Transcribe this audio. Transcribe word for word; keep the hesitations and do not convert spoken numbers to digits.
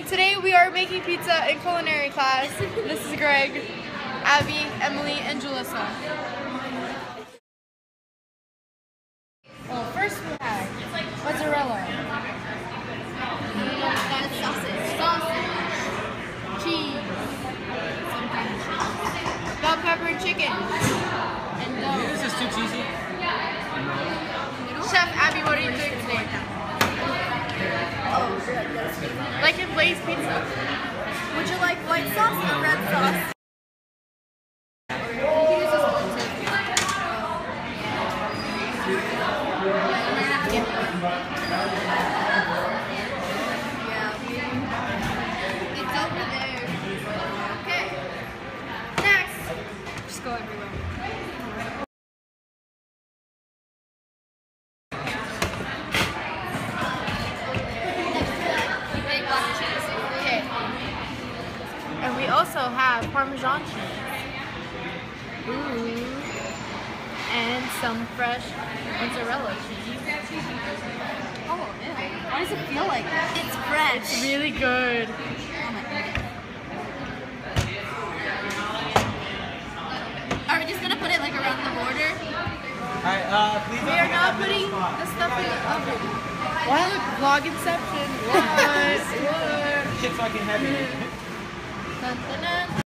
Today we are making pizza in culinary class. This is Greg, Abby, Emily, and Julissa. Well, first we have mozzarella, sausage, sausage, cheese, bell pepper chicken, and dough. This is too cheesy. Chef Abby, what are you doing today? Like in Blaze Pizza. Would you like white sauce or red sauce? It's over there. Okay. Next. Just go everywhere. And we also have Parmesan cheese. Ooh. And some fresh mozzarella cheese. Oh, ew. Why does it feel like that? It's fresh. It's really good. Are we just gonna put it like around the border? Alright, uh, please. We are now putting the stuff in the oven. What? Vlog inception. What? What? Shit's fucking heavy. Dun, dun, dun.